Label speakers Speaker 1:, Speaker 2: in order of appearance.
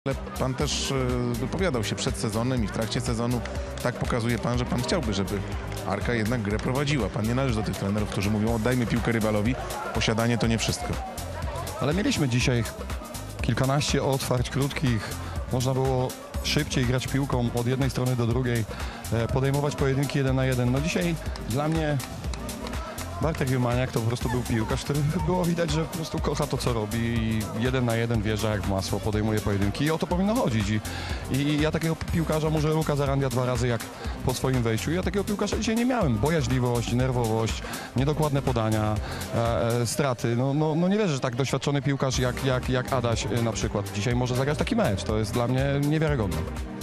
Speaker 1: Ale pan też wypowiadał się przed sezonem i w trakcie sezonu. Tak pokazuje pan, że pan chciałby, żeby Arka jednak grę prowadziła. Pan nie należy do tych trenerów, którzy mówią: oddajmy piłkę rywalowi, posiadanie to nie wszystko.
Speaker 2: Ale mieliśmy dzisiaj kilkanaście otwarć krótkich. Można było szybciej grać piłką od jednej strony do drugiej, podejmować pojedynki 1 na 1. No dzisiaj dla mnie Bartek Jumaniak to po prostu był piłkarz, który było widać, że po prostu kocha to, co robi i 1 na 1 wjeżdża jak w masło, podejmuje pojedynki i o to powinno chodzić. I ja takiego piłkarza, może Luka Zarandia 2 razy jak po swoim wejściu, ja takiego piłkarza dzisiaj nie miałem. Bojaźliwość, nerwowość, niedokładne podania, straty. No nie wierzę, że tak doświadczony piłkarz jak Adaś na przykład dzisiaj może zagrać taki mecz. To jest dla mnie niewiarygodne.